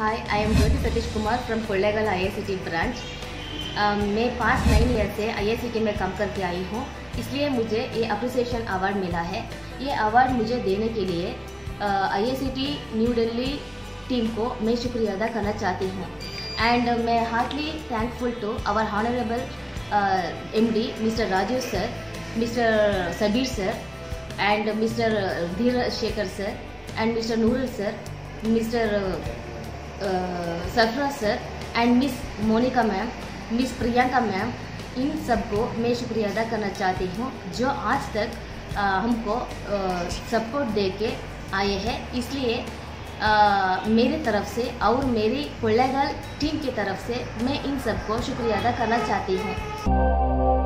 Hi, I am Jyoti Satish Kumar from Kollegal IACT branch. मैं past 9 year से IACT में काम करके आई हूँ, इसलिए मुझे ये अप्रिसिएशन अवार्ड मिला है। ये अवार्ड मुझे देने के लिए IACT न्यू दिल्ली टीम को मैं शुक्रिया अदा करना चाहती हूँ। एंड मैं heartly thankful to our honourable MD mister Rajiv sir, mister Sabir sir, and mister Dhir Shekhar sir, and mister Nurul sir, mister Sarfaraz sir, and miss Monika ma'am, miss Priyanka ma'am, इन सबको मैं शुक्रिया अदा करना चाहती हूँ जो आज तक हमको सपोर्ट दे के आए हैं। इसलिए मेरी तरफ से और मेरी कोल्लेगल टीम की तरफ से मैं इन सबको शुक्रिया अदा करना चाहती हूँ।